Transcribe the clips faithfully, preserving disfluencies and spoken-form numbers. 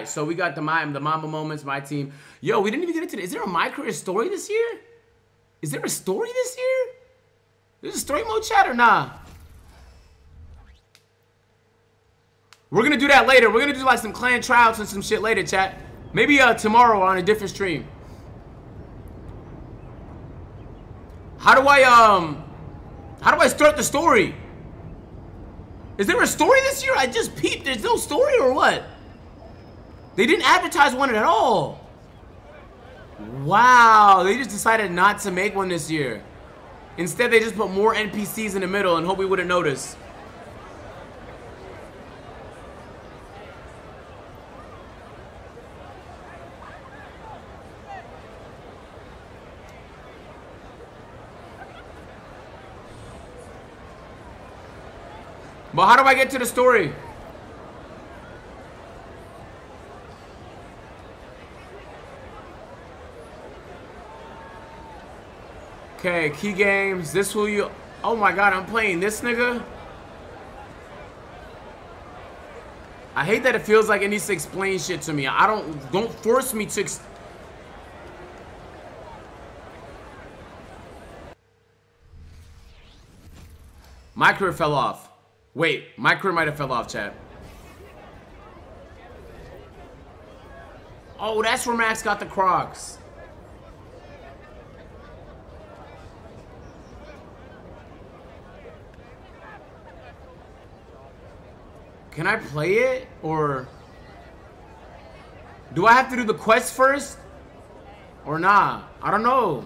So we got the my the Mamba moments, my team. Yo, we didn't even get into it. Is there a MyCareer story this year? Is there a story this year? There's a story mode chat or nah? We're gonna do that later. We're gonna do like some clan tryouts and some shit later, chat. Maybe uh tomorrow on a different stream. How do I um how do I start the story? Is there a story this year? I just peeped. There's no story or what? They didn't advertise one at all. Wow, they just decided not to make one this year. Instead, they just put more N P Cs in the middle and hope we wouldn't notice. But how do I get to the story? Okay, key games. This will you. Oh my god, I'm playing this nigga. I hate that it feels like it needs to explain shit to me. I don't. Don't force me to. Ex MyCareer fell off. Wait, MyCareer might have fell off, chat. Oh, that's where Max got the Crocs. Can I play it, or do I have to do the quest first, or nah? I don't know.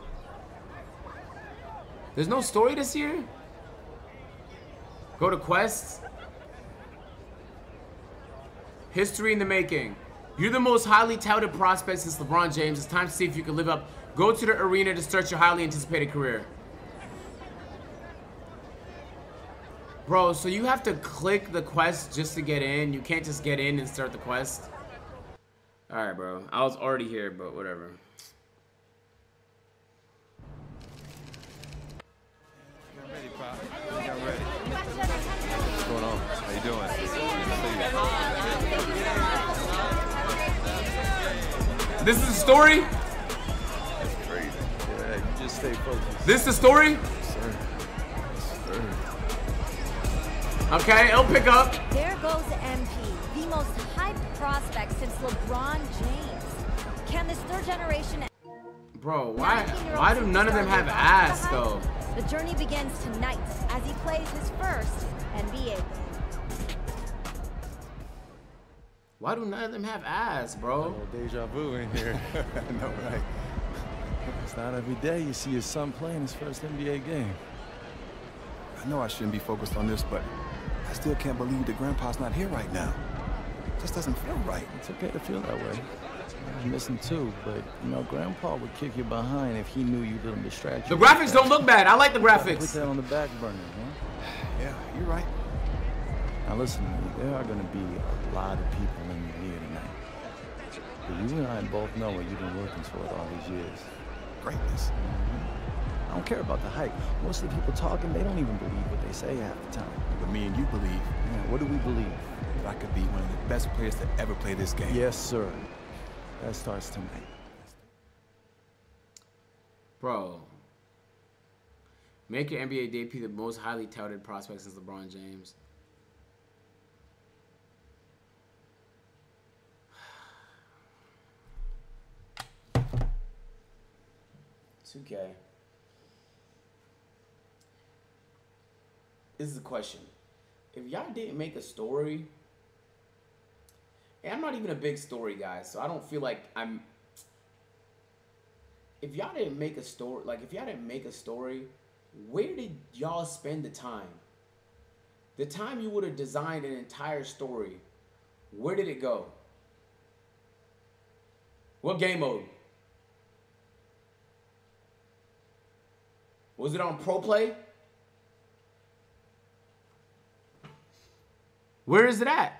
There's no story this year? Go to quests. History in the making. You're the most highly touted prospect since LeBron James. It's time to see if you can live up. Go to the arena to start your highly anticipated career. Bro, so you have to click the quest just to get in. You can't just get in and start the quest. Alright, bro. I was already here, but whatever. I'm ready, Pop. I'm ready. What's going on? How you doing? This is the story? That's crazy. Yeah, you just stay focused. This is the story? Yes, sir. Yes, sir. Okay, it'll pick up. There goes M P, the most hyped prospect since LeBron James. Can this third generation... Bro, why why do none of them have ass, though? The journey begins tonight as he plays his first N B A game. Why do none of them have ass, bro? A little deja vu in here. I know, right? It's not every day you see your son playing his first N B A game. I know I shouldn't be focused on this, but I still can't believe that Grandpa's not here right now. It just doesn't feel right. It's okay to feel that way. I miss him too, but you know, Grandpa would kick you behind if he knew you didn't distract you. The graphics don't look bad. I like the graphics. Put that on the back burner, huh? Yeah, you're right. Now listen to me, there are gonna be a lot of people in the here tonight. But you and I both know what you've been working toward all these years. Greatness. Mm-hmm. I don't care about the hype. Most of the people talking, they don't even believe what they say half the time. But me and you believe. Yeah, what do we believe? That I could be one of the best players to ever play this game. Yes, sir. That starts tonight. Bro. Make your N B A debut the most highly touted prospect since LeBron James. two K. This is a question. If y'all didn't make a story, and I'm not even a big story guy, so I don't feel like I'm. If y'all didn't make a story, like if y'all didn't make a story, where did y'all spend the time? The time you would have designed an entire story, where did it go? What game mode? Was it on Pro Play? Where is it at?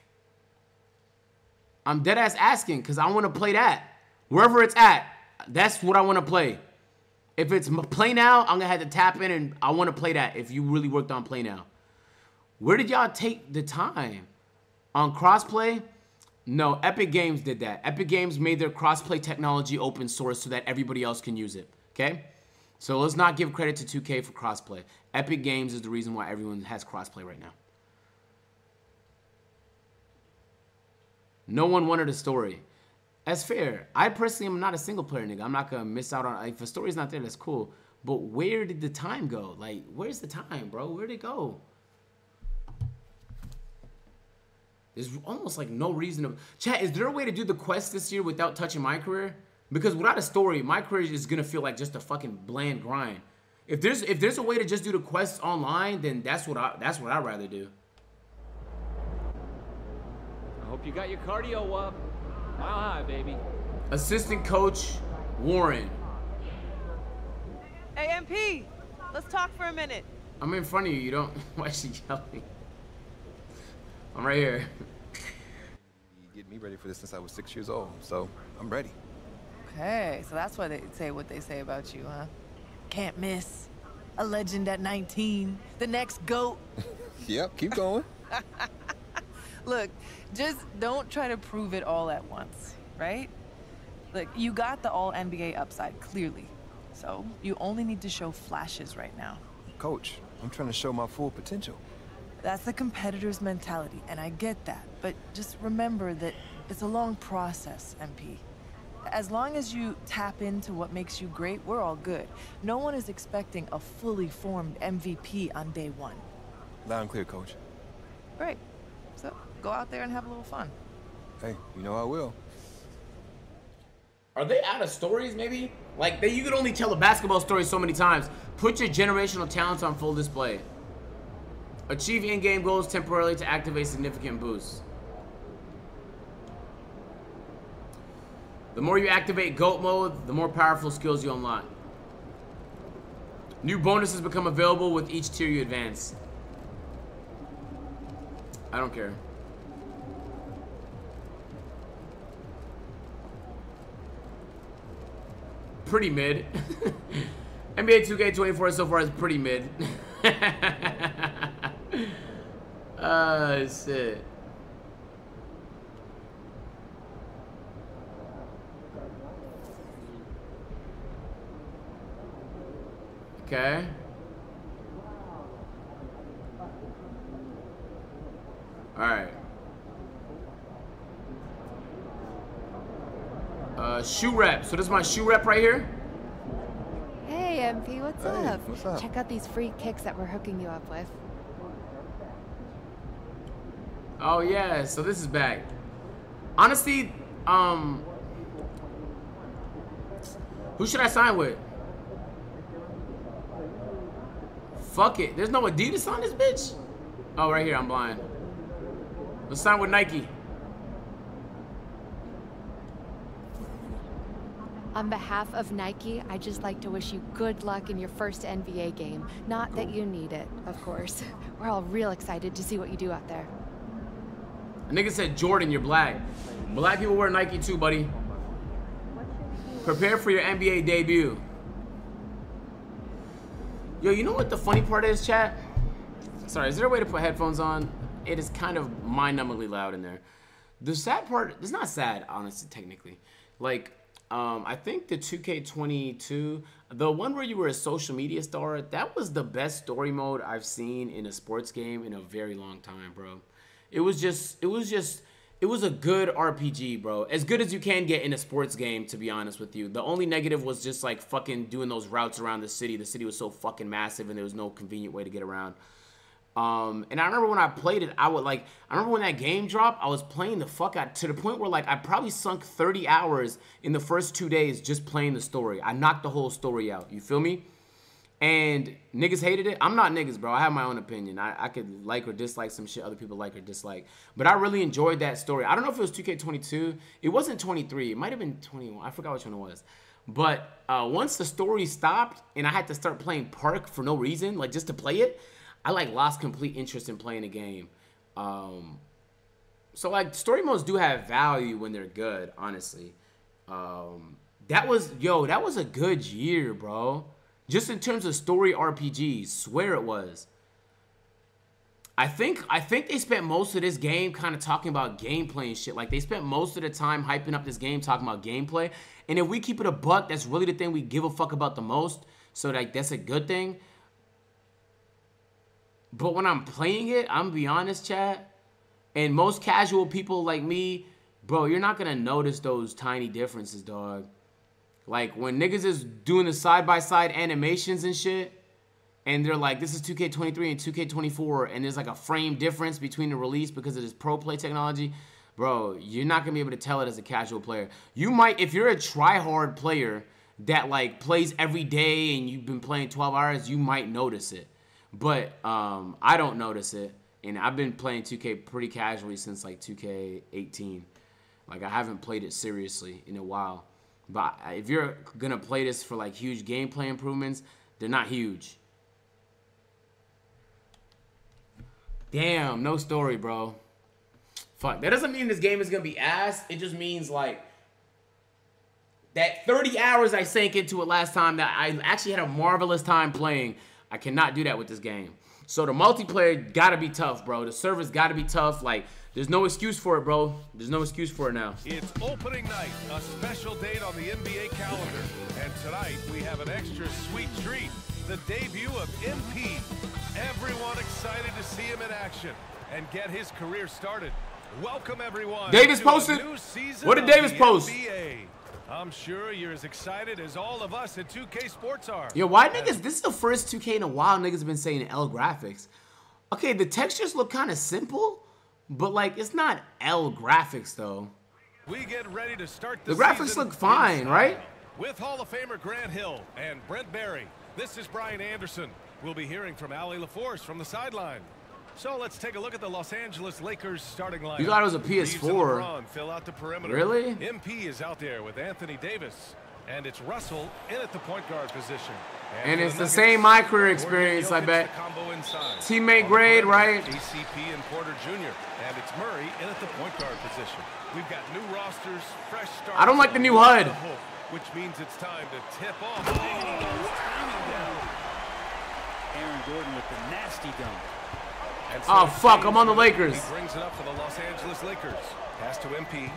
I'm dead ass asking because I want to play that. Wherever it's at, that's what I want to play. If it's Play Now, I'm going to have to tap in and I want to play that if you really worked on Play Now. Where did y'all take the time? On crossplay? No, Epic Games did that. Epic Games made their crossplay technology open source so that everybody else can use it, okay? So let's not give credit to two K for crossplay. Epic Games is the reason why everyone has crossplay right now. No one wanted a story. That's fair. I personally am not a single player nigga. I'm not gonna miss out on, if a story's not there, that's cool. But where did the time go? Like, where's the time, bro? Where'd it go? There's almost like no reason to... Chat, is there a way to do the quest this year without touching MyCareer? Because without a story, MyCareer is gonna feel like just a fucking bland grind. If there's if there's a way to just do the quests online, then that's what I that's what I'd rather do. I hope you got your cardio up. Mile high, baby. Assistant coach Warren. Hey, M P, let's talk for a minute. I'm in front of you. You don't. Why is she yelling? I'm right here. You get me ready for this since I was six years old, so I'm ready. Okay, so that's why they say what they say about you, huh? Can't miss. A legend at nineteen. The next GOAT. Yep, keep going. Look, just don't try to prove it all at once, right? Look, you got the all N B A upside, clearly. So you only need to show flashes right now. Coach, I'm trying to show my full potential. That's the competitor's mentality, and I get that. But just remember that it's a long process, M P. As long as you tap into what makes you great, we're all good. No one is expecting a fully formed M V P on day one. Loud and clear, Coach. Great. So go out there and have a little fun. Hey, you know I will. Are they out of stories, maybe? Like, they, you could only tell a basketball story so many times. Put your generational talents on full display. Achieve in-game goals temporarily to activate significant boosts. The more you activate GOAT mode, the more powerful skills you unlock. New bonuses become available with each tier you advance. I don't care. Pretty mid. N B A two K twenty-four so far is pretty mid. Oh, shit. Okay. All right. Uh, shoe rep. So this is my shoe rep right here. Hey, M P, what's Hey, up? what's up? Check out these free kicks that we're hooking you up with. Oh yeah, so this is back. Honestly, um, who should I sign with? Fuck it. There's no Adidas on this bitch. Oh, right here. I'm blind. Let's sign with Nike. On behalf of Nike, I'd just like to wish you good luck in your first N B A game. Not that you need it, of course. We're all real excited to see what you do out there. A nigga said, Jordan, you're black. Black people wear Nike too, buddy. Prepare for your N B A debut. Yo, you know what the funny part is, chat? Sorry, is there a way to put headphones on? It is kind of mind-numbingly loud in there. The sad part, it's not sad, honestly, technically. Like, um, I think the two K twenty-two, the one where you were a social media star, that was the best story mode I've seen in a sports game in a very long time, bro. It was just, it was just, it was a good R P G, bro. As good as you can get in a sports game, to be honest with you. The only negative was just like fucking doing those routes around the city. The city was so fucking massive and there was no convenient way to get around. Um, and I remember when I played it, I would like, I remember when that game dropped, I was playing the fuck out to the point where like I probably sunk thirty hours in the first two days just playing the story. I knocked the whole story out. You feel me? And niggas hated it. I'm not niggas, bro. I have my own opinion. I, I could like or dislike some shit other people like or dislike. But I really enjoyed that story. I don't know if it was two K twenty-two. It wasn't twenty-three. It might have been twenty-one. I forgot which one it was. But uh, once the story stopped and I had to start playing Park for no reason, like just to play it, I like lost complete interest in playing the game. Um, so like story modes do have value when they're good, honestly. Um, that was, yo, that was a good year, bro. Just in terms of story R P Gs, swear it was. I think I think they spent most of this game kind of talking about gameplay and shit. Like, they spent most of the time hyping up this game, talking about gameplay. And if we keep it a buck, that's really the thing we give a fuck about the most. So, like, that's a good thing. But when I'm playing it, I'm gonna be honest, chat. And most casual people like me, bro, you're not gonna notice those tiny differences, dog. Like, when niggas is doing the side-by-side animations and shit, and they're like, this is two K twenty-three and two K twenty-four, and there's like a frame difference between the release because of this pro play technology, bro, you're not gonna be able to tell it as a casual player. You might, if you're a try-hard player that like plays every day and you've been playing twelve hours, you might notice it. But um, I don't notice it, and I've been playing two K pretty casually since like two K eighteen. Like, I haven't played it seriously in a while. But if you're gonna play this for like huge gameplay improvements, they're not huge. Damn, no story, bro. Fuck. That doesn't mean this game is gonna be ass. It just means like that thirty hours I sank into it last time that I actually had a marvelous time playing. I cannot do that with this game. So the multiplayer gotta be tough, bro. The servers gotta be tough. Like, there's no excuse for it, bro. There's no excuse for it now. It's opening night, a special date on the N B A calendar. And tonight we have an extra sweet treat. The debut of M P. Everyone excited to see him in action and get his career started. Welcome, everyone. Davis posted. What did Davis post? N B A. I'm sure you're as excited as all of us at two K Sports are. Yo, why niggas? This is the first two K in a while niggas have been saying L graphics. Okay, the textures look kind of simple, but like it's not L graphics though. We get ready to start the, the graphics look fine, right? With Hall of Famer Grant Hill and Brent Barry, this is Brian Anderson. We'll be hearing from Allie LaForce from the sideline. So let's take a look at the Los Angeles Lakers starting line. You thought it was a P S four. Fill out the perimeter. Really? M P is out there with Anthony Davis. And it's Russell in at the point guard position. And, and it's the, the same MyCareer experience, I bet. Teammate grade, right? A C P and Porter Junior And it's Murray in at the point guard position. We've got new rosters, fresh starts. I don't like the new H U D. Which means it's time to tip off. Aaron Gordon with the nasty dunk. So oh fuck! I'm on the Lakers. He brings it up for the Los Angeles Lakers. Pass to M P.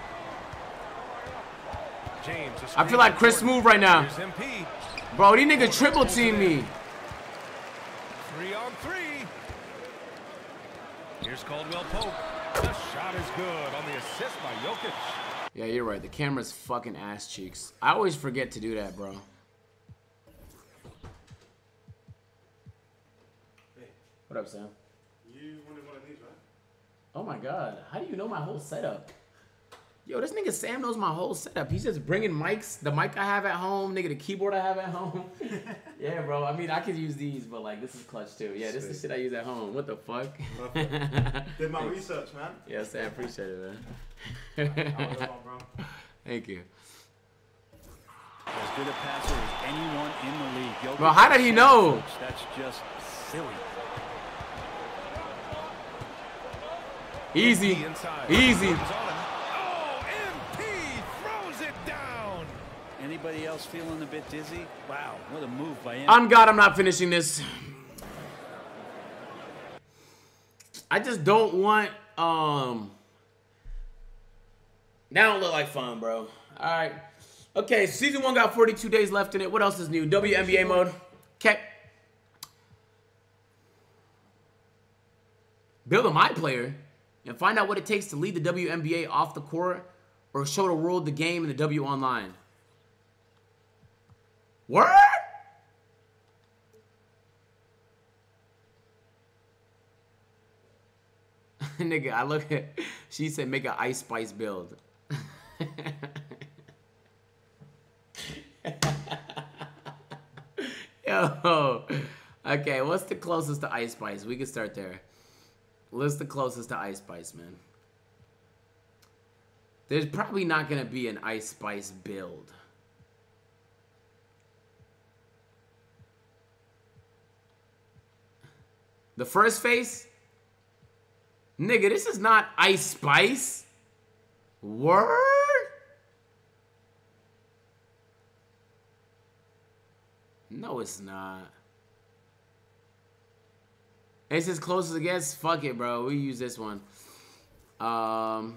James. I feel like Chris Smooth right now. M P. Bro, these niggas triple team me. Three on three. Here's Caldwell Pope. The shot is good on the assist by Jokic. Yeah, you're right. The camera's fucking ass cheeks. I always forget to do that, bro. Hey. What up, Sam? You wanted one of these, right? Oh my god. How do you know my whole setup? Yo, this nigga Sam knows my whole setup. He's just bringing mics, the mic I have at home, nigga, the keyboard I have at home. Yeah, bro. I mean, I could use these, but like, this is clutch too. Yeah, this is the shit I use at home. What the fuck? Did my research, man. Yeah, Sam, appreciate it, man. I was on, bro. Thank you. As good a passer as anyone in the league. Jokic, bro, how did he know? That's just silly. Easy. Easy. Anybody else feeling a bit dizzy? Wow, what a move by him. I'm God, I'm not finishing this. I just don't want, um... That don't look like fun, bro. Alright. Okay, season one got forty-two days left in it. What else is new? W N B A mode. Okay. Build a MyPlayer and find out what it takes to lead the W N B A off the court or show the world the game in the W Online. Word? Nigga, I look at, she said make an Ice Spice build. Yo, okay, what's the closest to Ice Spice? We can start there. What's the closest to Ice Spice, man? There's probably not gonna be an Ice Spice build. The first face? Nigga, this is not Ice Spice. Word? No, it's not. It's as close as it gets. Fuck it, bro. We use this one. Um,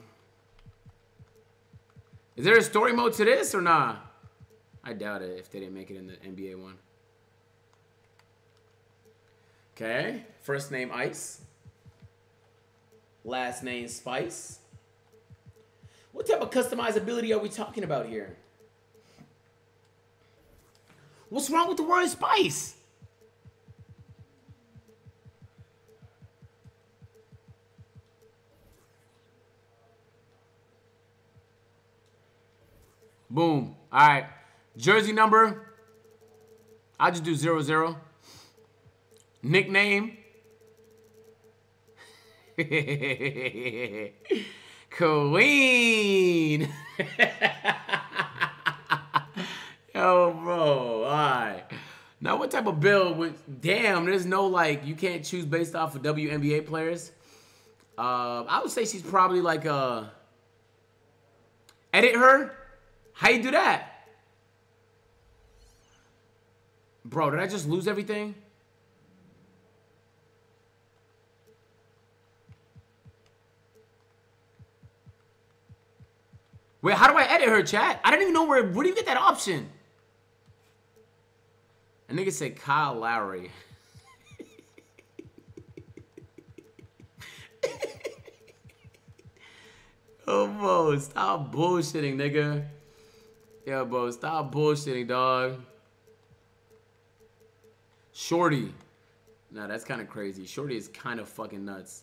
is there a story mode to this or nah? I doubt it if they didn't make it in the N B A one. Okay. First name Ice. Last name Spice. What type of customizability are we talking about here? What's wrong with the word Spice? Boom. All right. Jersey number. I'll just do zero zero. Nickname. Queen. Yo, bro. All right. Now, what type of build would... Damn, there's no, like... You can't choose based off of W N B A players. Uh, I would say she's probably like a... Edit her? How you do that? Bro, did I just lose everything? Wait, how do I edit her, chat? I don't even know where... Where do you get that option? A nigga said Kyle Lowry. Oh, bro, stop bullshitting, nigga. Yeah, bro, stop bullshitting, dog. Shorty. Nah, that's kind of crazy. Shorty is kind of fucking nuts.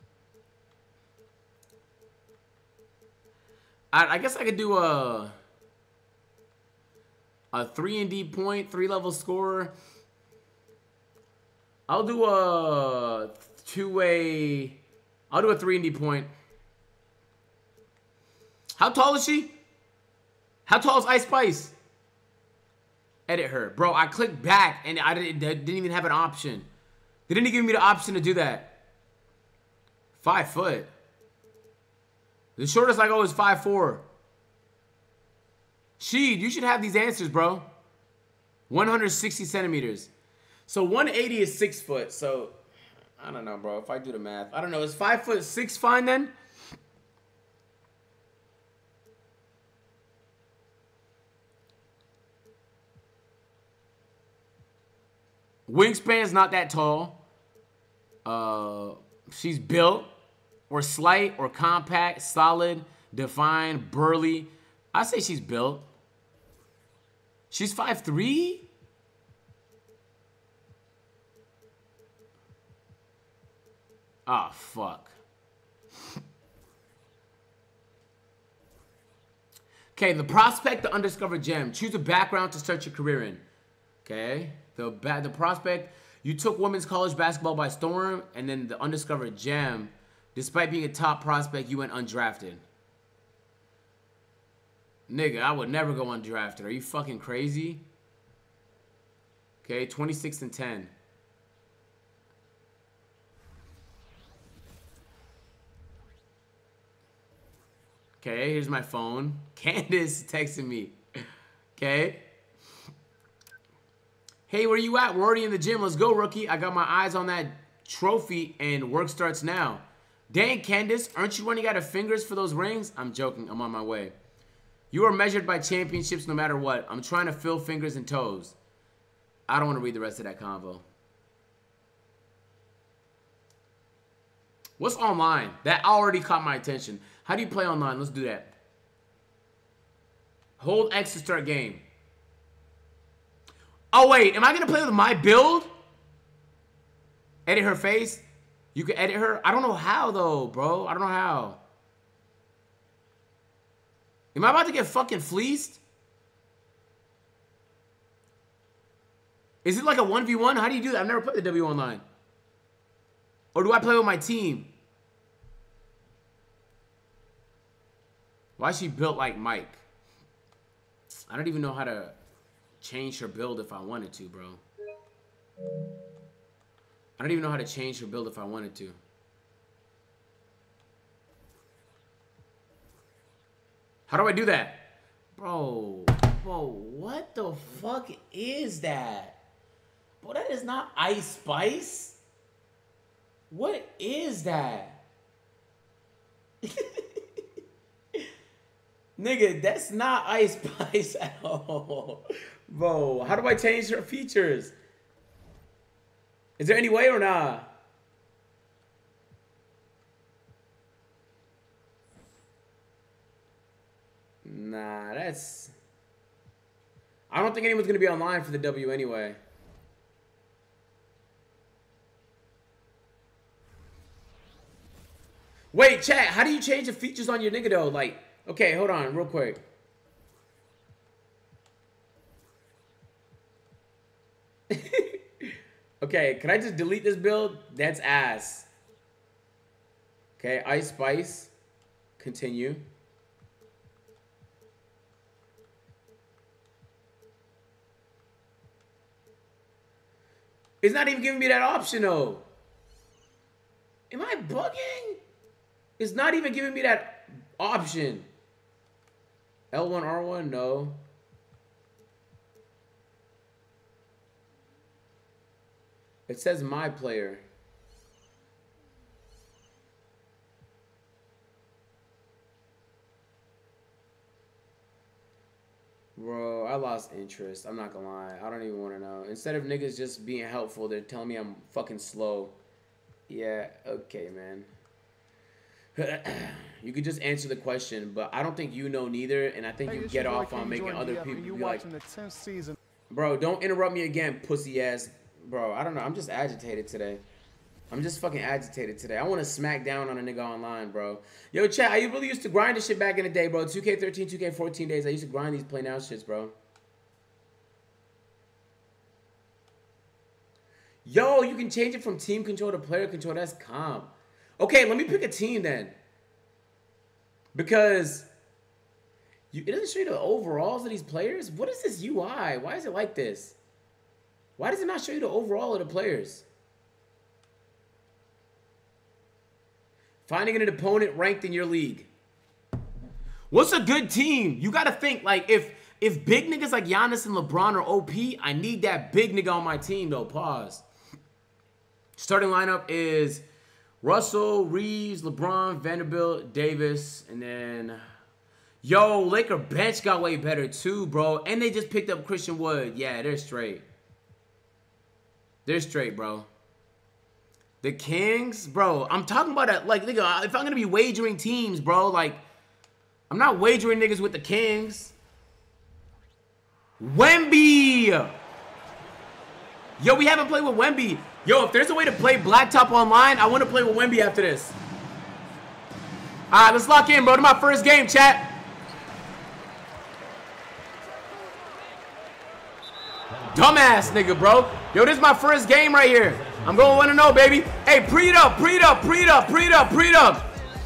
I, I guess I could do a... A three and D point, three level scorer. I'll do a two-way... I'll do a three and D point. How tall is she? How tall is Ice Spice? Edit her. Bro, I clicked back and I didn't, didn't even have an option. They didn't give me the option to do that. Five foot. The shortest I go is five four. Sheed, you should have these answers, bro. one hundred sixty centimeters. So one eighty is six foot. So, I don't know, bro. If I do the math. I don't know. Is five foot six fine then? Wingspan's not that tall. Uh, she's built or slight or compact, solid, defined, burly. I say she's built. She's five three? Ah, oh, fuck. Okay, the prospect, the undiscovered gem. Choose a background to start your career in. Okay, the the prospect, you took women's college basketball by storm, and then the undiscovered gem, despite being a top prospect, you went undrafted. Nigga, I would never go undrafted. Are you fucking crazy? Okay, twenty-six and ten. Okay, here's my phone. Candace texting me. Okay. Hey, where you at? We're already in the gym. Let's go, rookie. I got my eyes on that trophy and work starts now. Dang, Candace, aren't you running out of fingers for those rings? I'm joking. I'm on my way. You are measured by championships no matter what. I'm trying to fill fingers and toes. I don't want to read the rest of that convo. What's online? That already caught my attention. How do you play online? Let's do that. Hold X to start game. Oh, wait. Am I going to play with my build? Edit her face? You can edit her? I don't know how, though, bro. I don't know how. Am I about to get fucking fleeced? Is it like a one v one? How do you do that? I've never played the W online. Or do I play with my team? Why is she built like Mike? I don't even know how to change her build if I wanted to, bro. I don't even know how to change her build if I wanted to. How do I do that? Bro, bro, what the fuck is that? Bro, that is not Ice Spice. What is that? Nigga, that's not Ice Spice at all. Bro, how do I change her features? Is there any way or not? Nah, that's... I don't think anyone's going to be online for the W anyway. Wait, chat, how do you change the features on your nigga though? Like, okay, hold on real quick. Okay, can I just delete this build? That's ass. Okay, Ice Spice. Continue. It's not even giving me that option though. Am I bugging? It's not even giving me that option. L one, R one, no. It says my player. Bro, I lost interest. I'm not gonna lie. I don't even want to know. Instead of niggas just being helpful, they're telling me I'm fucking slow. Yeah, okay, man. You could just answer the question, but I don't think you know neither, and I think hey, you get off on making other people be like, the tenth season. Bro, don't interrupt me again, pussy ass. Bro, I don't know. I'm just agitated today. I'm just fucking agitated today. I want to smack down on a nigga online, bro. Yo, chat, I really used to grind this shit back in the day, bro. two K thirteen, two K fourteen days. I used to grind these play now shits, bro. Yo, you can change it from team control to player control. That's calm. Okay, let me pick a team then. Because you, it doesn't show you the overalls of these players. What is this U I? Why is it like this? Why does it not show you the overall of the players? Finding an opponent ranked in your league. What's a good team? You got to think, like, if if big niggas like Giannis and LeBron are O P, I need that big nigga on my team, though. Pause. Starting lineup is Russell, Reeves, LeBron, Vanderbilt, Davis, and then... Yo, Laker bench got way better, too, bro. And they just picked up Christian Wood. Yeah, they're straight. They're straight, bro. The Kings, bro, I'm talking about that, like, nigga, if I'm gonna be wagering teams, bro, like, I'm not wagering niggas with the Kings. Wemby! Yo, we haven't played with Wemby. Yo, if there's a way to play Blacktop online, I want to play with Wemby after this. All right, let's lock in, bro, to my first game, chat. Dumbass nigga, bro. Yo, this is my first game right here. I'm going to want to know, baby. Hey, pre it up, pre it up, pre it up, pre it up, pre it up.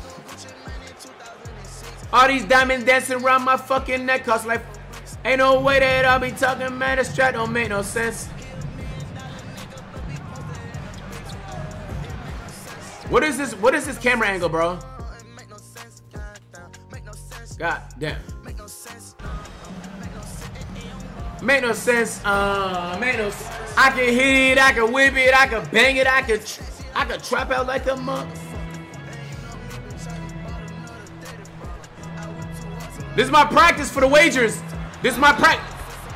All these diamonds dancing around my fucking neck, cause like, ain't no way that I'll be talking, man. This track don't make no sense. What is this? What is this camera angle, bro? God damn. Make no sense. Uh, make no sense. I can hit it, I can whip it, I can bang it, I can, I can trap out like a monk. This is my practice for the wagers. This is my practice.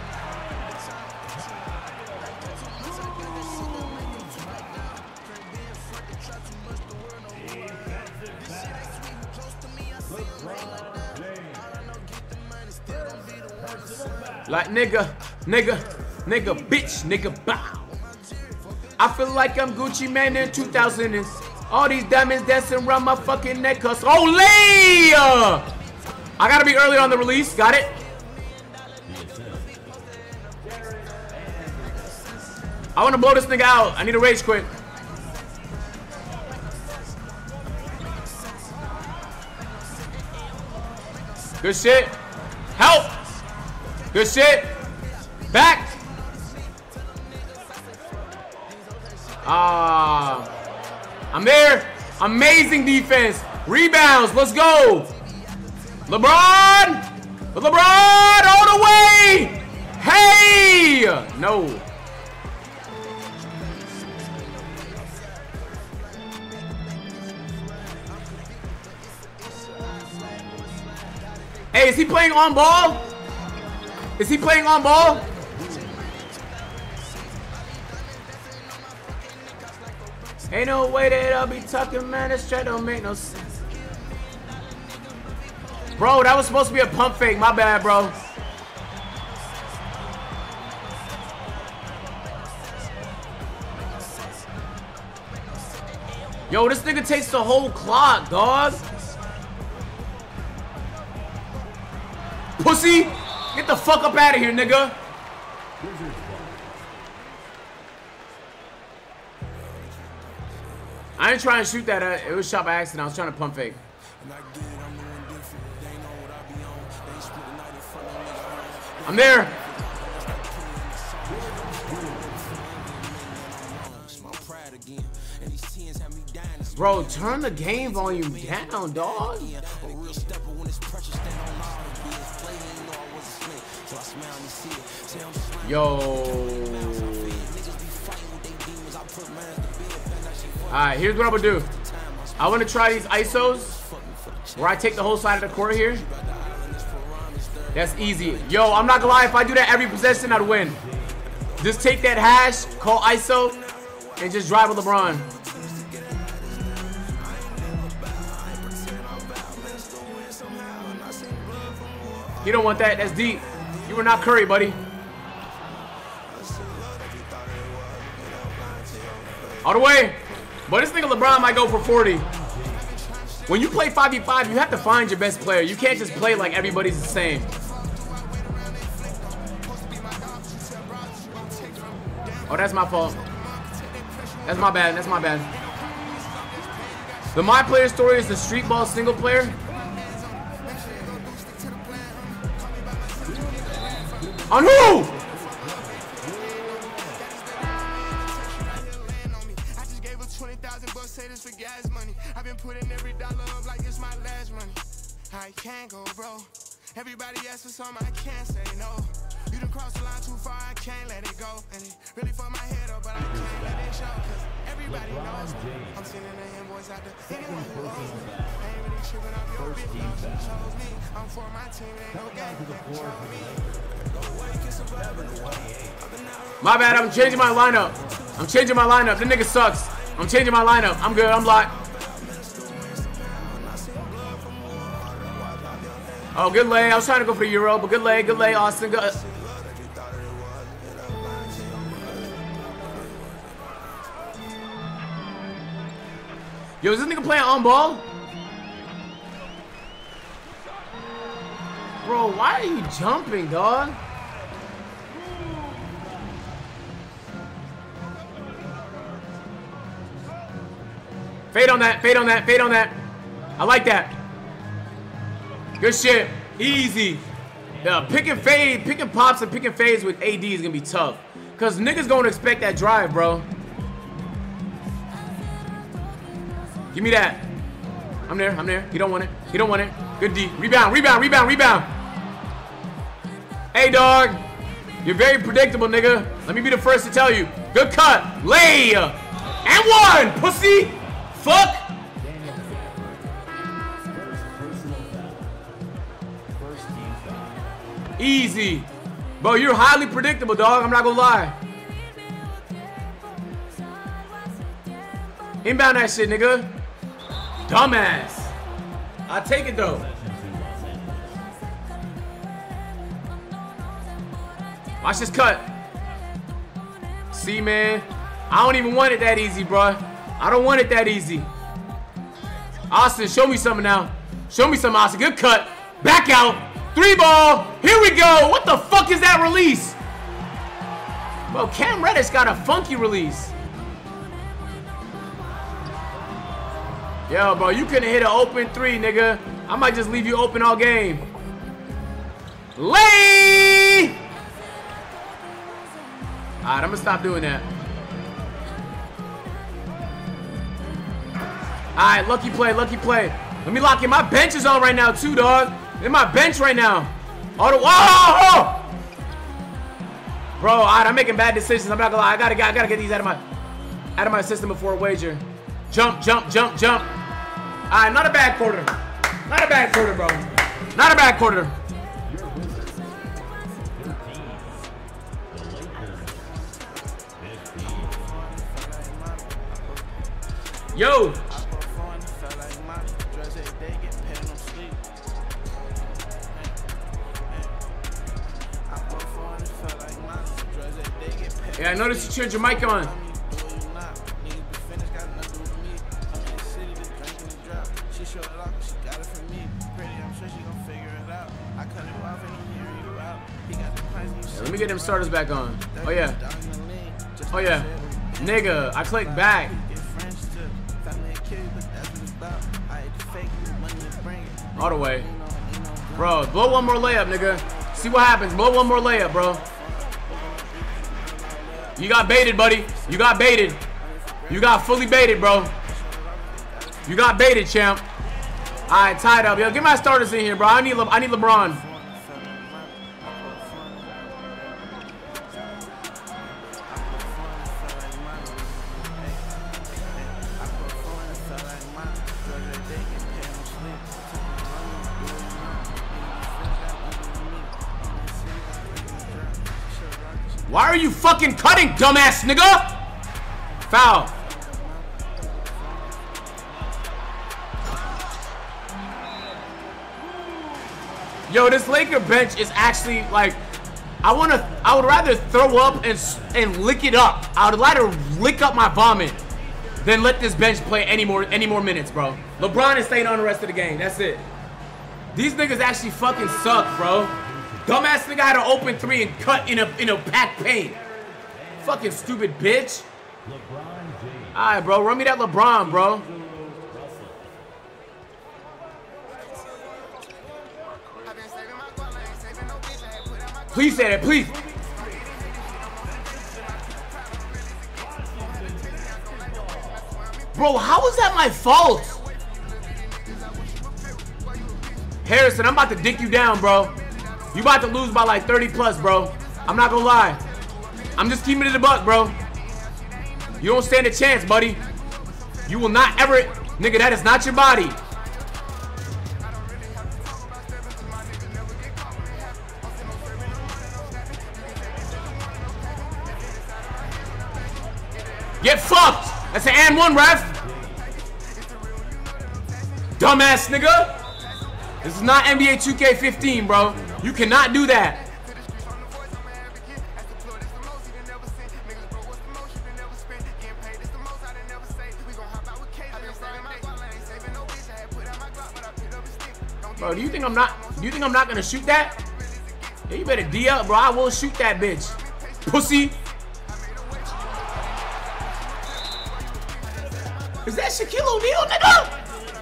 Like nigga, nigga, nigga, bitch, nigga, bow. I feel like I'm Gucci Man in two thousand and all these diamonds dancing around my fucking neck, cause Olay! I gotta be early on the release, got it? I wanna blow this nigga out. I need a rage quit. Good shit. Help! Good shit. Back. Ah. Uh, I'm there. Amazing defense. Rebounds. Let's go. LeBron. LeBron all the way. Hey. No. he playing on ball? Is he playing on ball? Ain't no way that I'll be talking, man. This shit don't make no sense. Bro, that was supposed to be a pump fake. My bad, bro. Yo, this nigga takes the whole clock, dog. Pussy! Get the fuck up out of here, nigga. I ain't trying to shoot that. Uh, it was shot by accident. I was trying to pump fake. I'm there. Bro, turn the game volume down, dog. Yo. Alright, here's what I'm gonna do. I wanna try these I S Os where I take the whole side of the court here. That's easy. Yo, I'm not gonna lie, if I do that every possession, I'd win. Just take that hash, call I S O, and just drive with LeBron. You don't want that, that's deep. You were not Curry, buddy. All the way. But this nigga LeBron might go for forty. When you play five v five, you have to find your best player. You can't just play like everybody's the same. Oh, that's my fault. That's my bad. That's my bad. The My Player story is the street ball single player. On who? For gas money, I've been putting every dollar up like it's my last money. I can't go, bro. Everybody asks for something, I can't say no. You done crossed the line too far, I can't let it go. And it really fucked my head up, but I can't let it show. Cause everybody knows me. I'm sending the invoice out to anyone who owes me. I ain't really tripping off your bitch, no, she chose me. I'm for my team, ain't no game, they control me. My bad, I'm changing my lineup. I'm changing my lineup. The nigga sucks. I'm changing my lineup. I'm good. I'm blocked. Oh, good lay. I was trying to go for the Euro, but good lay. Good lay, Austin. Good. Yo, is this nigga playing on ball? Bro, why are you jumping, dog? Fade on that, fade on that, fade on that. I like that. Good shit. Easy. Yeah, pick and fade, pick and pops and pick and fades with A D is gonna be tough. Cause niggas gonna expect that drive, bro. Give me that. I'm there, I'm there. He don't want it. He don't want it. Good D. Rebound, rebound, rebound, rebound. Hey, dog. You're very predictable, nigga. Let me be the first to tell you. Good cut. Lay. And one, pussy. Fuck! Easy. Bro, you're highly predictable, dog. I'm not gonna lie. Inbound that shit, nigga. Dumbass. I'll take it, though. Watch this cut. See, man. I don't even want it that easy, bro. I don't want it that easy. Austin, show me something now. Show me some, Austin. Good cut. Back out. Three ball. Here we go. What the fuck is that release? Bro, Cam Reddish got a funky release. Yo, bro, you couldn't hit an open three, nigga. I might just leave you open all game. Lay! Alright, I'm gonna stop doing that. Alright, lucky play, lucky play. Let me lock in. My bench is on right now, too, dog. In my bench right now. All the whoa! Bro, alright, I'm making bad decisions. I'm not gonna lie. I gotta, I gotta get these out of my, out of my system before a wager. Jump, jump, jump, jump. Alright, not a bad quarter. Not a bad quarter, bro. Not a bad quarter. Yo. Yeah, I noticed you turned your mic on. Yeah, let me get them starters back on. Oh yeah. Oh yeah. Nigga, I clicked back. All the way. Bro, blow one more layup, nigga. See what happens. Blow one more layup, bro. You got baited, buddy. You got baited. You got fully baited, bro. You got baited, champ. All right, tied up. Yo, get my starters in here, bro. I need Le I need LeBron. Why are you fucking cutting, dumbass nigga? Foul. Yo, this Laker bench is actually like, I wanna, I would rather throw up and and lick it up. I would rather lick up my vomit than let this bench play any more any more minutes, bro. LeBron is staying on the rest of the game. That's it. These niggas actually fucking suck, bro. Dumbass nigga had an open three and cut in a in a packed paint. Fucking stupid bitch. Alright, bro. Run me that LeBron, bro. Please say that, please. Bro, how is that my fault? Harrison, I'm about to dick you down, bro. You about to lose by like thirty plus, bro. I'm not gonna lie. I'm just keeping it a buck, bro. You don't stand a chance, buddy. You will not ever... Nigga, that is not your body. Get fucked! That's an and one, ref. Dumbass nigga. This is not N B A two K fifteen, bro. You cannot do that. Bro, do you think I'm not do you think I'm not gonna shoot that? Yeah, you better D up, bro. I will shoot that bitch. Pussy. Is that Shaquille O'Neal, nigga?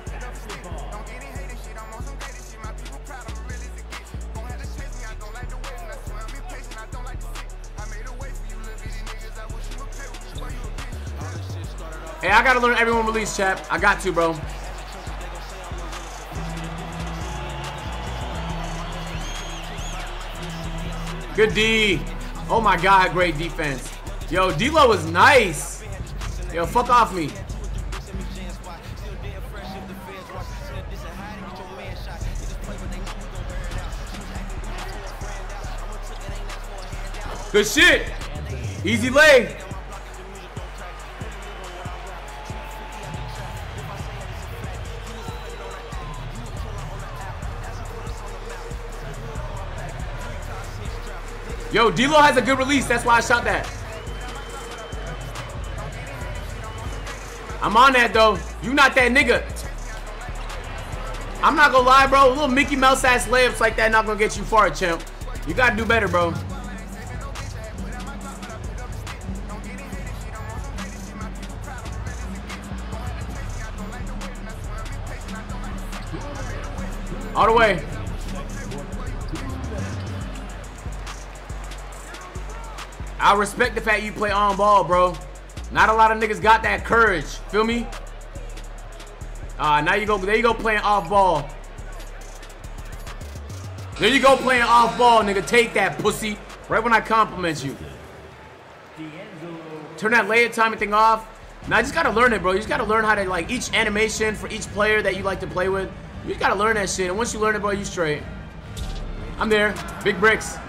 Hey, I gotta learn everyone release, chat. I got to, bro. Good D. Oh my God, great defense. Yo, D-Lo is nice. Yo, fuck off me. Good shit. Easy lay. Yo, D-Lo has a good release. That's why I shot that. I'm on that, though. You not that nigga. I'm not gonna lie, bro. A little Mickey Mouse ass layups like that not gonna get you far, champ. You gotta do better, bro. All the way. I respect the fact you play on ball, bro. Not a lot of niggas got that courage. Feel me? Uh, now you go. There you go playing off ball. There you go playing off ball, nigga. Take that, pussy. Right when I compliment you. Turn that layup timing thing off. Now you just gotta learn it, bro. You just gotta learn how to like each animation for each player that you like to play with. You just gotta learn that shit. And once you learn it, bro, you straight. I'm there. Big bricks.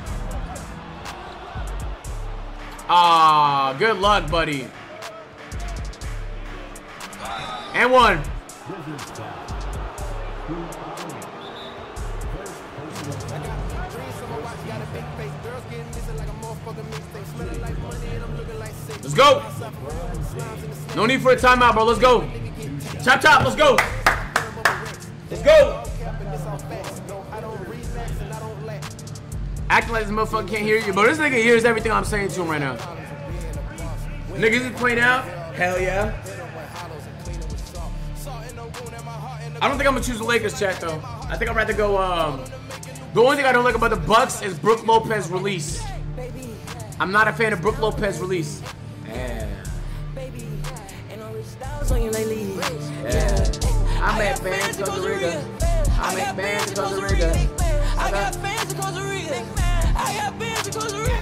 Ah, good luck, buddy. And one. Let's go. No need for a timeout, bro. Let's go. Chop, chop. Let's go. Let's go. Acting like this motherfucker can't hear you, but this nigga hears everything I'm saying to him right now. Niggas is playing out. Hell yeah. I don't think I'm gonna choose the Lakers, chat, though. I think I'd rather go, um... The only thing I don't like about the Bucks is Brook Lopez release. I'm not a fan of Brook Lopez release. Yeah. Yeah. I make bands in Costa Rica. I make bands in Costa Rica. I got fans in Costa Rica. I got fans in Costa Rica.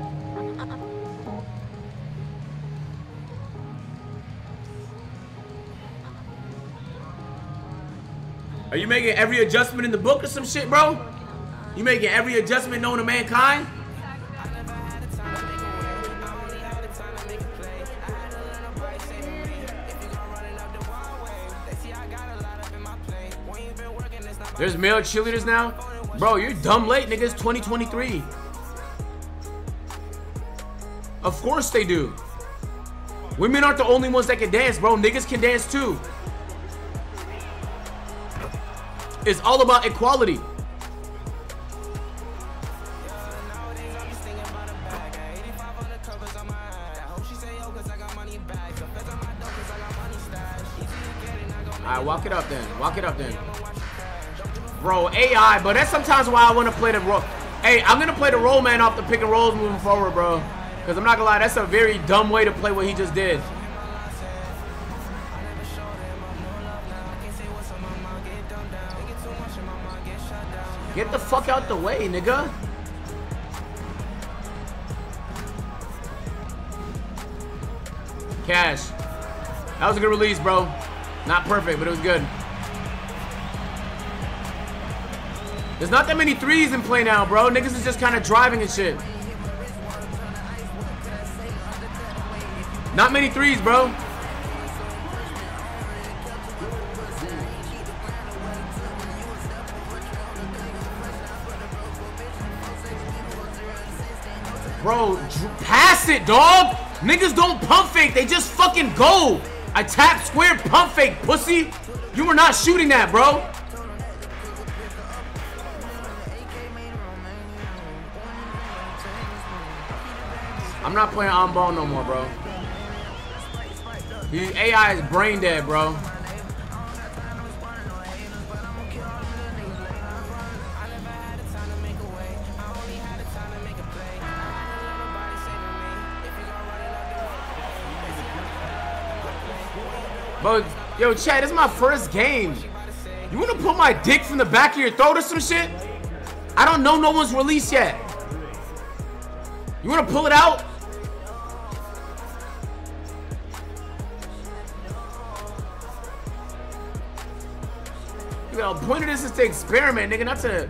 Are you making every adjustment in the book or some shit, bro? You making every adjustment known to mankind? There's male cheerleaders now? Bro, you're dumb late, nigga. It's twenty twenty-three. Of course they do. Women aren't the only ones that can dance, bro. Niggas can dance too. It's all about equality. Alright, walk it up then. Walk it up then. Bro, A I, but that's sometimes why I want to play the role. Hey, I'm going to play the role man off the pick and rolls moving forward, bro. Because I'm not going to lie, that's a very dumb way to play what he just did. Get the fuck out the way, nigga. Cash. That was a good release, bro. Not perfect, but it was good. There's not that many threes in play now, bro. Niggas is just kind of driving and shit. Not many threes, bro. Bro, pass it, dog. Niggas don't pump fake. They just fucking go. I tap square pump fake, pussy. You were not shooting that, bro. I'm not playing on ball no more, bro. He, A I is brain dead, bro. But, yo, Chad, this is my first game. You want to put my dick from the back of your throat or some shit? I don't know no one's release yet. You want to pull it out? You know, the point of this is to experiment, nigga, not to...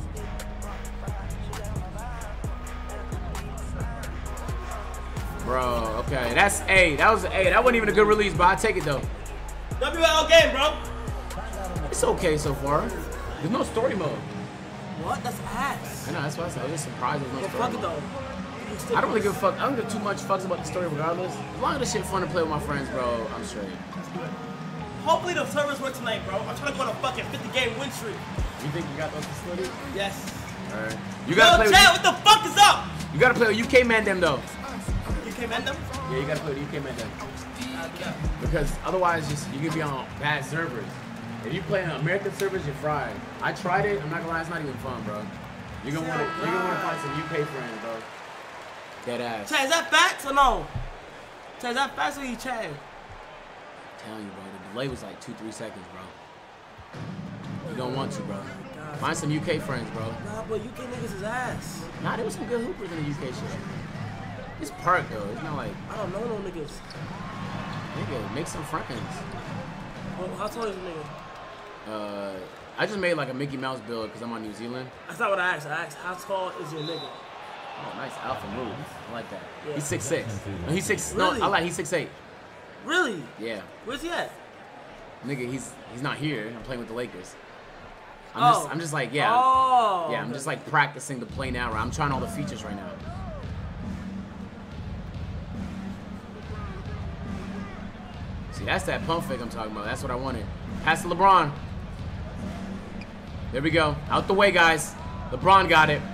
Bro, okay, that's A. That was an A. That wasn't even a good release, but I take it though. W L game, bro. It's okay so far. There's no story mode. What? That's ass. I know, that's what I said. I was just surprised there's no Well, story fuck it mode. though. I don't really give a fuck. I don't give too much fucks about the story regardless. As long as the shit fun to play with my friends, bro, I'm straight. Hopefully the servers work tonight, bro. I'm trying to go on a fucking fifty game win streak. You think you got those facilities? Yes. Alright. You gotta Yo, play Chad, with what the fuck is up? You gotta play with U K man them though. You came at them? Yeah, you gotta play with U K man them. Because otherwise just you could be on bad servers. If you play on American servers, you're fried. I tried it, I'm not gonna lie, it's not even fun, bro. You're gonna wanna you're gonna wanna find some U K friends, bro. Dead ass. Chad, is that facts or no? Chad, is that facts or you Chad? I'm telling you, bro, the delay was like two, three seconds, bro. You don't want to, bro. Find some U K friends, bro. Nah, but U K niggas is ass. Nah, there was some good hoopers in the U K shit. It's park though. It's not like I don't know no niggas. nigga, make some friends. Well, how tall is the nigga? Uh, I just made like a Mickey Mouse build because I'm on New Zealand. That's not what I asked. I asked how tall is your nigga? Oh, nice alpha move. I like that. Yeah. He's six six. No, he's six. Really? No, I like he's six eight. Really? Yeah. Where's he at? Nigga, he's he's not here. I'm playing with the Lakers. I'm Oh. just I'm just like, yeah. Oh. Yeah, I'm just like practicing the play now. I'm trying all the features right now. See, that's that pump fake I'm talking about. That's what I wanted. Pass to LeBron. There we go. Out the way, guys. LeBron got it.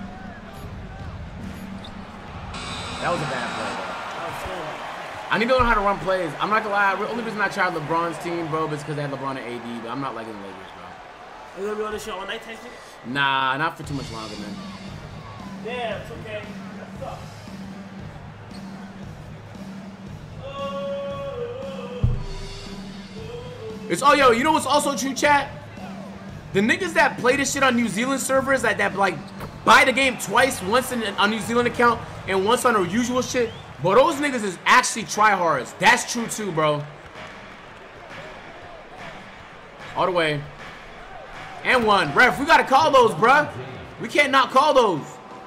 That was a bad play, though. I need to learn how to run plays. I'm not gonna lie. The only reason I tried LeBron's team, bro, is because they had LeBron and A D, but I'm not liking the Lakers, bro. Are you gonna be on this show all night, Tyson? Nah, not for too much longer, man. Damn, it's okay. That sucks. It's oh yo, you know what's also true, chat? The niggas that play this shit on New Zealand servers that that like buy the game twice, once in a New Zealand account and once on a usual shit, but those niggas is actually tryhards. That's true too, bro. All the way. And one. Ref, we gotta call those, bruh. We can't not call those.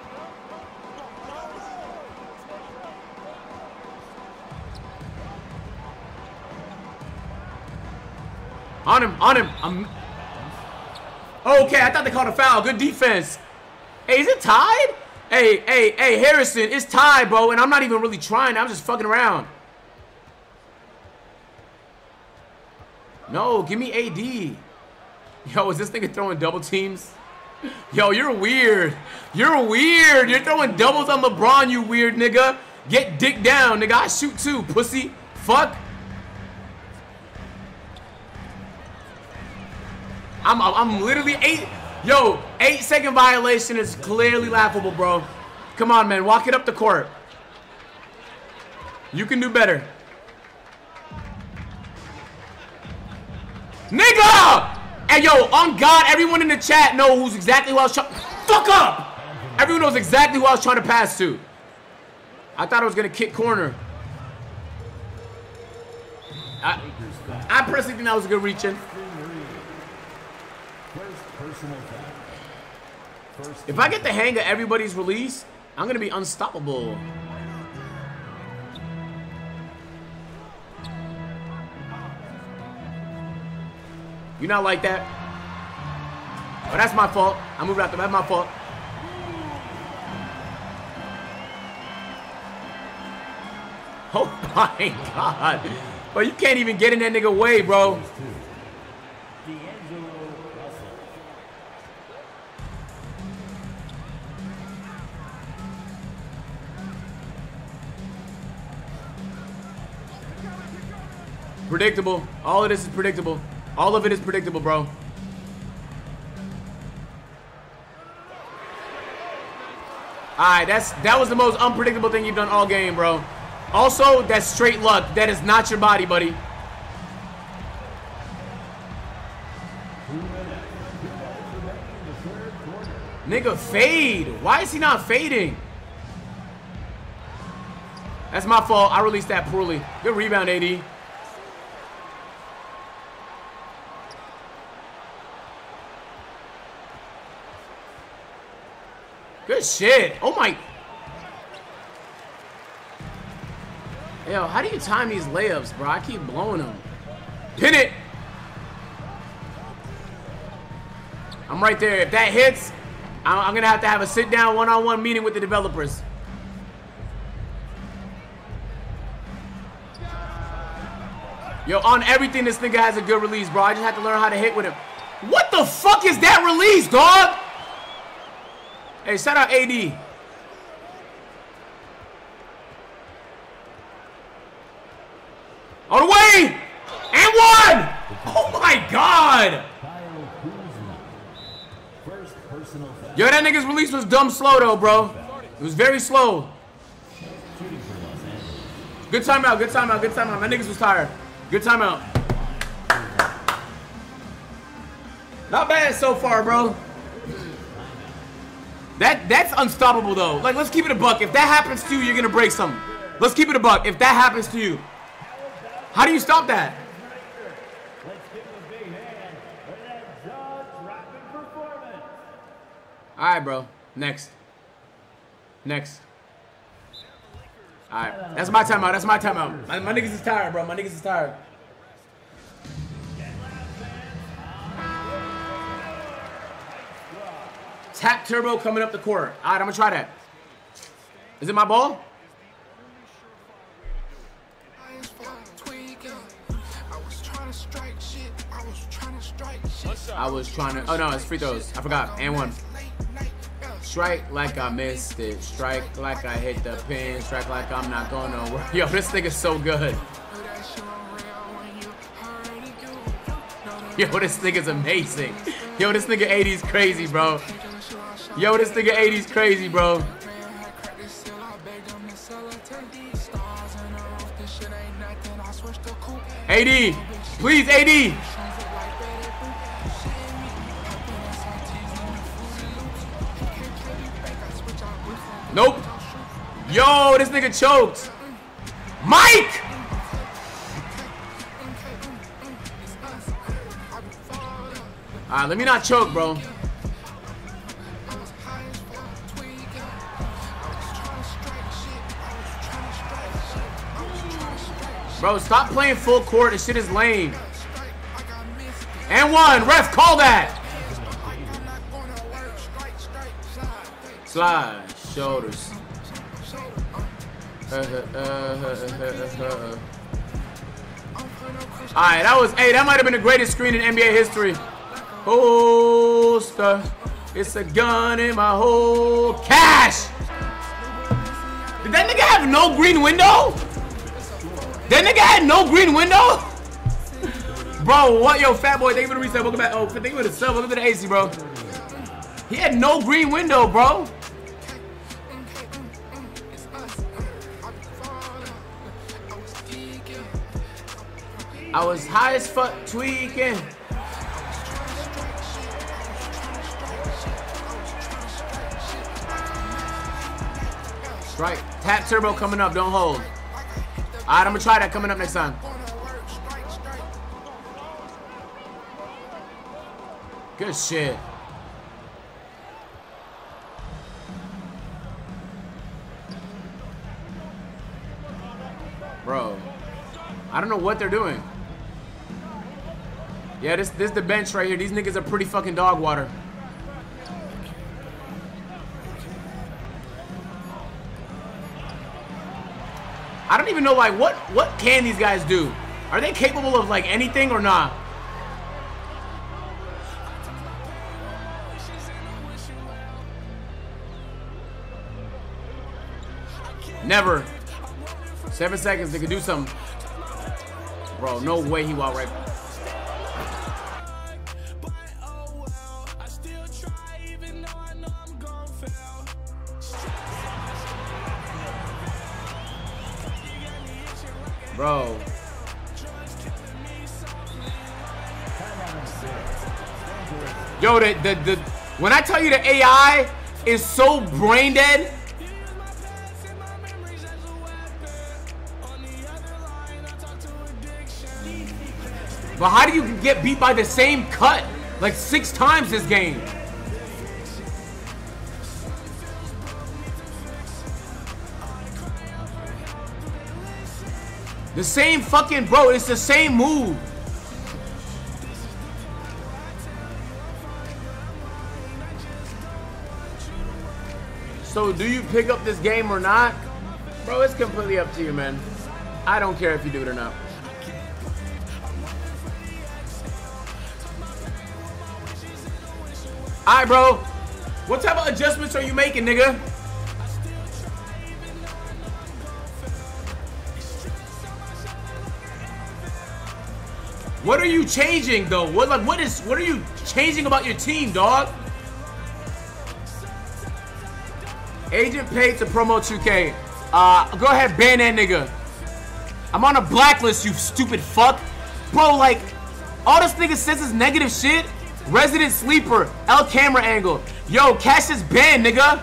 On him, on him. I'm... Okay, I thought they called a foul. Good defense. Hey, is it tied? Hey, hey, hey, Harrison, it's tied, bro, and I'm not even really trying. I'm just fucking around. No, give me A D. Yo, is this nigga throwing double teams? Yo, you're weird. You're weird. You're throwing doubles on LeBron, you weird nigga. Get dick down, nigga. I shoot too, pussy. Fuck. I'm, I'm literally eight. Yo, eight second violation is clearly laughable, bro. Come on, man. Walk it up the court. You can do better. Nigga! Hey, yo, on God, everyone in the chat know who's exactly who I was trying. Fuck up! Everyone knows exactly who I was trying to pass to. I thought I was gonna kick corner. I, I personally think that was a good reach in. If I get the hang of everybody's release, I'm gonna be unstoppable. You not like that? Oh, that's my fault. I moved out there. That's my fault. Oh my God. Bro, you can't even get in that nigga way, bro. Predictable. All of this is predictable. All of it is predictable, bro. Alright, that's that was the most unpredictable thing you've done all game, bro. Also, that's straight luck. That is not your body, buddy. Nigga, fade. Why is he not fading? That's my fault. I released that poorly. Good rebound, A D. Good shit. Oh my. Yo, how do you time these layups, bro? I keep blowing them. Pin it. I'm right there. If that hits, I'm going to have to have a sit-down one-on-one meeting with the developers. Yo, on everything, this nigga has a good release, bro. I just have to learn how to hit with him. What the fuck is that release, dog? Hey, shout out A D. On the way! And one! Oh my God! Yo, that nigga's release was dumb slow though, bro. It was very slow. Good timeout, good timeout, good timeout. My niggas was tired. Good timeout. Not bad so far, bro. That that's unstoppable though. Like, let's keep it a buck. If that happens to you, you're gonna break something. Let's keep it a buck. If that happens to you, how do you stop that? All right, bro. Next. Next. All right. That's my timeout. That's my timeout. My, my niggas is tired, bro. My niggas is tired. Tap turbo coming up the court. All right, I'm gonna try that. Is it my ball? I was trying to. Oh no, it's free throws. I forgot. And one. Strike like I missed it. Strike like I hit the pin. Strike like I'm not going nowhere. Yo, this nigga's so good. Yo, this nigga's amazing. Yo, this nigga eighties crazy, bro. Yo, this nigga eighties crazy, bro. A D, please, A D. Nope. Yo, this nigga choked. Mike! Alright, let me not choke, bro. Bro, stop playing full court. This shit is lame. And one. Ref, call that. Slide. Shoulders. Uh, uh, uh, uh, uh, uh. Alright, that was, hey, that might have been the greatest screen in N B A history. Holster. It's a gun in my hole. Cash! Did that nigga have no green window? That nigga had no green window? Bro, what? Yo, fat boy, thank you for the reset. Welcome back. Oh, thank you for the sub. Welcome to the A C, bro. He had no green window, bro. I was high as fuck tweaking. Right. Tap turbo coming up. Don't hold. Alright, I'm gonna try that coming up next time. Good shit. Bro. I don't know what they're doing. Yeah, this this is the bench right here. These niggas are pretty fucking dog water. I don't even know, like, what what can these guys do? Are they capable of like anything or not? Never. Seven seconds, they could do something. Bro, no way he walked right. Bro. Yo, the, the, the, when I tell you the A I is so brain dead. But how do you get beat by the same cut like six times this game? The same fucking, bro, it's the same move. So do you pick up this game or not? Bro, it's completely up to you, man. I don't care if you do it or not. Alright, bro. What type of adjustments are you making, nigga? What are you changing, though? What like what is what are you changing about your team, dog? Agent paid to promo two K. Uh, go ahead, ban that nigga. I'm on a blacklist, you stupid fuck. Bro, like, all this nigga says is negative shit. Resident Sleeper, L camera angle. Yo, Cash is banned, nigga.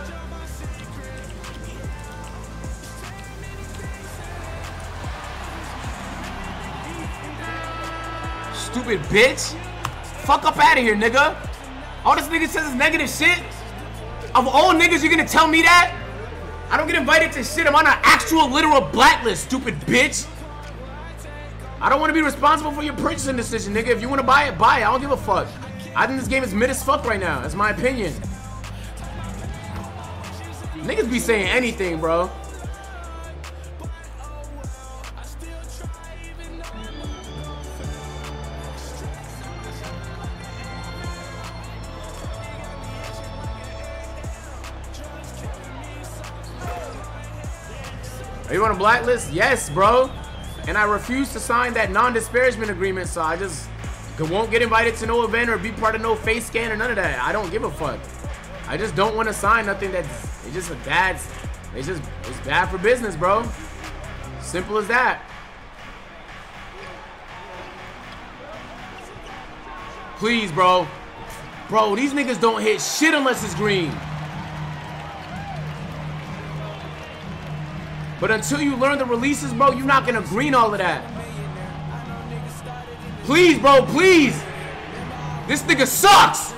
Stupid bitch. Fuck up out of here, nigga. All this nigga says is negative shit. Of all niggas, you're gonna tell me that? I don't get invited to shit. I'm on an actual literal blacklist, stupid bitch. I don't want to be responsible for your purchasing decision, nigga. If you want to buy it, buy it. I don't give a fuck. I think this game is mid as fuck right now. That's my opinion. Niggas be saying anything, bro. Are you on a blacklist? Yes, bro. And I refuse to sign that non-disparagement agreement, so I just won't get invited to no event or be part of no face scan or none of that. I don't give a fuck. I just don't want to sign nothing that's it's just a bad. It's just it's bad for business, bro. Simple as that. Please, bro. Bro, these niggas don't hit shit unless it's green. But until you learn the releases, bro, you're not gonna green all of that. Please, bro, please. This nigga sucks.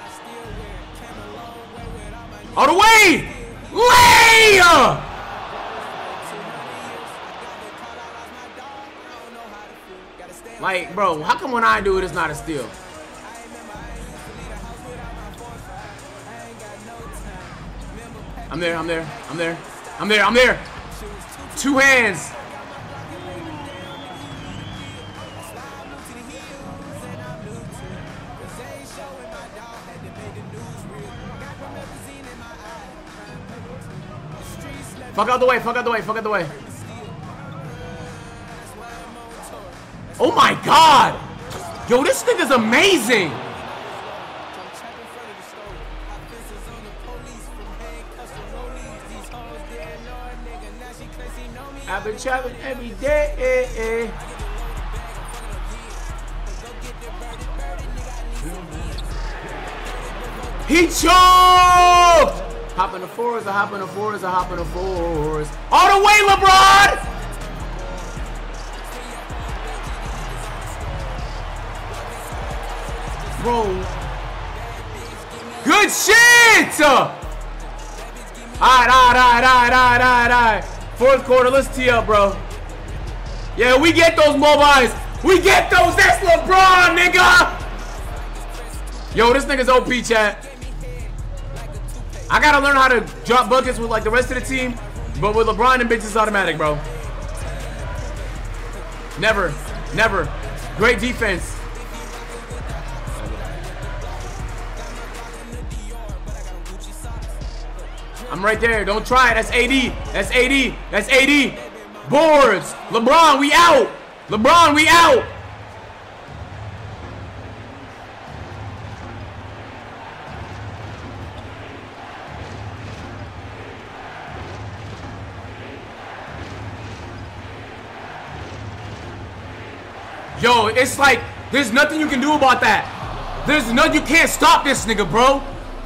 All the way. Lay. Like, bro, how come when I do it, it's not a steal? I'm there, I'm there, I'm there, I'm there, I'm there. Two hands. Fuck out the way, fuck out the way, fuck out the way. Oh my god! Yo, this nigga's amazing! I've been traveling every day. He choked! Hop in the forest, I hop in the forest, I hop in the forest. All the way, LeBron! Bro. Good shit! Alright, alright, alright, alright, alright, alright, alright. Fourth quarter, let's tee up, bro. Yeah, we get those mobiles. We get those. That's LeBron, nigga. Yo, this nigga's O P, chat. I gotta learn how to drop buckets with like the rest of the team, but with LeBron and bitches, it's automatic, bro. Never, never. Great defense. I'm right there. Don't try it. That's A D. That's A D. That's A D. Boards. LeBron, we out. LeBron, we out. Yo, it's like there's nothing you can do about that. There's nothing. You can't stop this nigga, bro.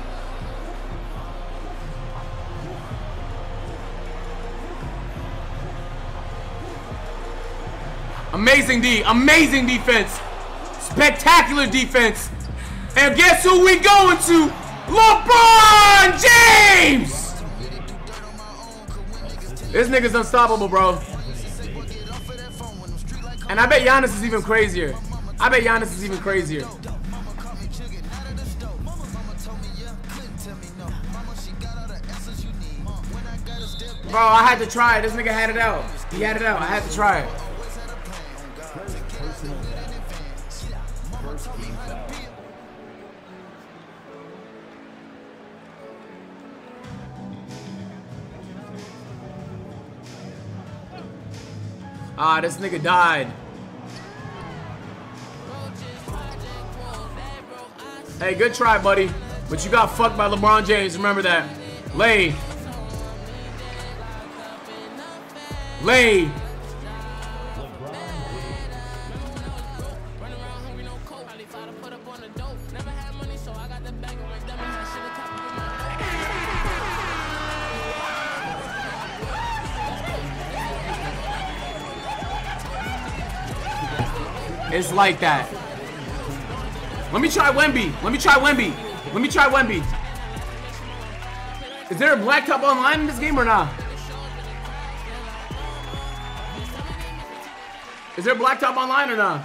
Amazing D, amazing defense, spectacular defense, and guess who we going to? LeBron James! This nigga's unstoppable, bro. And I bet Giannis is even crazier. I bet Giannis is even crazier. Bro, I had to try it. This nigga had it out. He had it out. I had to try it. Ah, this nigga died. Hey, good try, buddy. But you got fucked by LeBron James. Remember that. Lay. Lay. It's like that. Let me try Wemby. Let me try Wemby. Let me try Wemby. Is there a blacktop online in this game or not? Is there a blacktop online or not?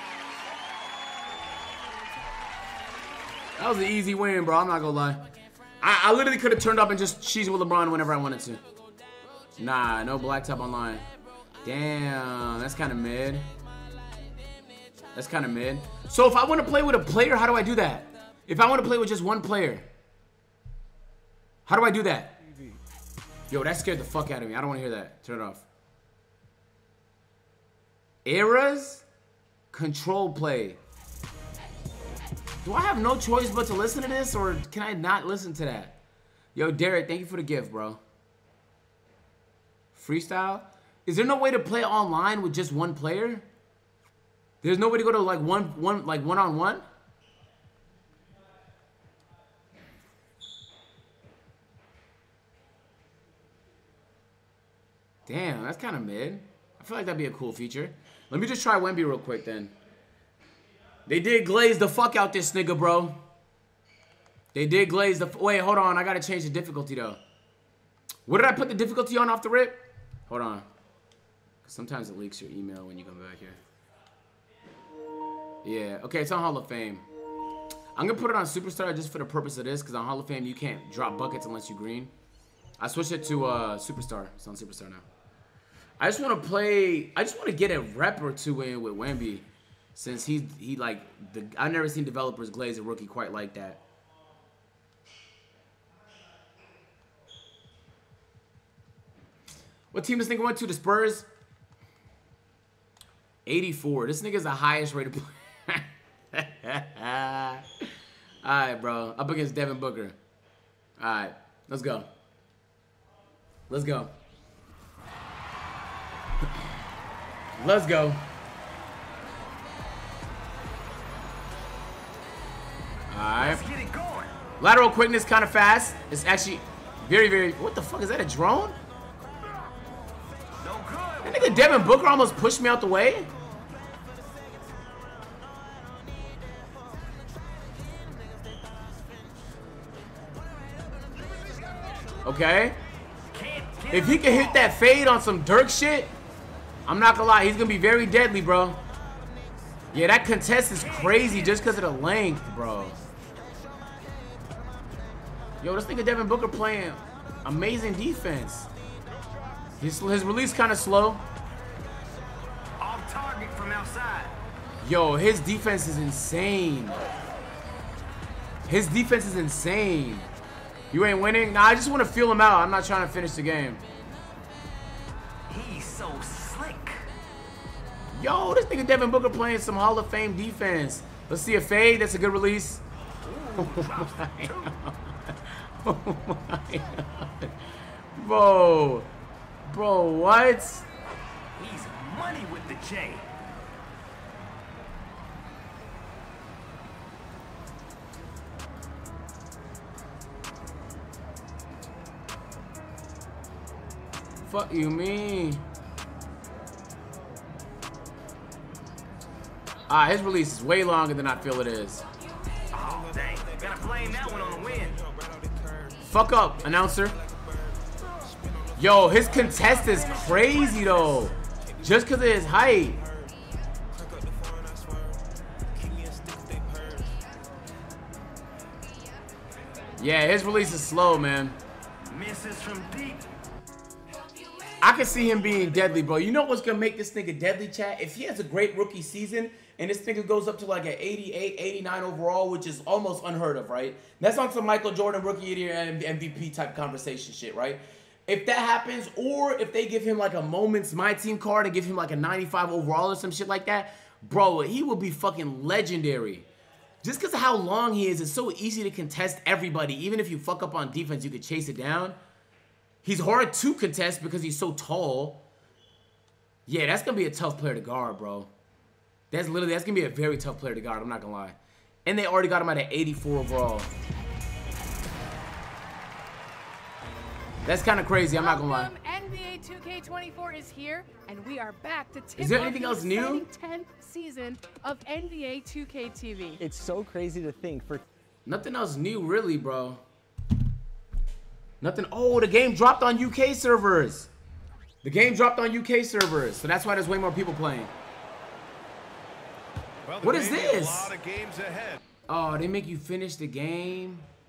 That was an easy win, bro. I'm not gonna lie. I, I literally could have turned up and just cheesed with LeBron whenever I wanted to. Nah, no blacktop online. Damn, that's kind of mid. That's kind of mid. So if I want to play with a player, how do I do that? If I want to play with just one player, how do I do that? Yo, that scared the fuck out of me. I don't want to hear that. Turn it off. Eras? Control play. Do I have no choice but to listen to this, or can I not listen to that? Yo, Derek, thank you for the gift, bro. Freestyle? Is there no way to play online with just one player? There's no way to go to like one, one, like one on one? Damn, that's kind of mid. I feel like that'd be a cool feature. Let me just try Wemby real quick then. They did glaze the fuck out this nigga, bro. They did glaze the... Wait, hold on. I gotta change the difficulty, though. What did I put the difficulty on off the rip? Hold on. Sometimes it leaks your email when you come back here. Yeah. Okay, it's on Hall of Fame. I'm gonna put it on Superstar just for the purpose of this, because on Hall of Fame, you can't drop buckets unless you green. I switched it to uh, Superstar. It's on Superstar now. I just want to play... I just want to get a rep or two in with Wemby. Since he, he like... the I've never seen developers glaze a rookie quite like that. What team this nigga went to? The Spurs? eighty-four. This nigga's the highest rated player. Alright, bro. Up against Devin Booker. Alright. Let's go. Let's go. Let's go. Alright. Lateral quickness kind of fast. It's actually very, very... What the fuck? Is that a drone? That nigga Devin Booker almost pushed me out the way. Okay. If he can hit that fade on some Dirk shit, I'm not gonna lie, he's gonna be very deadly, bro. Yeah, that contest is crazy just because of the length, bro. Yo, this nigga Devin Booker playing amazing defense. His, his release kind of slow. Off target from outside. Yo, his defense is insane. His defense is insane. You ain't winning? Nah, I just want to feel him out. I'm not trying to finish the game. He's so slick. Yo, this nigga Devin Booker playing some Hall of Fame defense. Let's see a fade. That's a good release. Ooh, Oh my God. Bro. Bro, what? He's money with the J. Fuck you mean? Ah, his release is way longer than I feel it is. Oh, dang. Gotta blame that one on the win. Fuck up, announcer. Yo, his contest is crazy, though. Just because of his height. Yeah, his release is slow, man. Misses from deep. I can see him being deadly, bro. You know what's going to make this nigga deadly, chat? If he has a great rookie season and this nigga goes up to like an eighty-eight, eighty-nine overall, which is almost unheard of, right? That's on some Michael Jordan rookie of the year and M V P type conversation shit, right? If that happens, or if they give him like a Moments My Team card and give him like a ninety-five overall or some shit like that, bro, he will be fucking legendary. Just because of how long he is, it's so easy to contest everybody. Even if you fuck up on defense, you could chase it down. He's hard to contest because he's so tall. Yeah, that's going to be a tough player to guard, bro. That's literally, that's going to be a very tough player to guard, I'm not going to lie. And they already got him at an eighty-four overall. That's kind of crazy, I'm not going to lie. N B A two K twenty-four is here, and we are back to tip Is there off anything the else new? exciting tenth season of N B A two K T V. It's so crazy to think for... Nothing else new, really, bro. Nothing. Oh, the game dropped on U K servers. The game dropped on U K servers, so that's why there's way more people playing. Well, what is this? A lot of games ahead. Oh, they make you finish the game.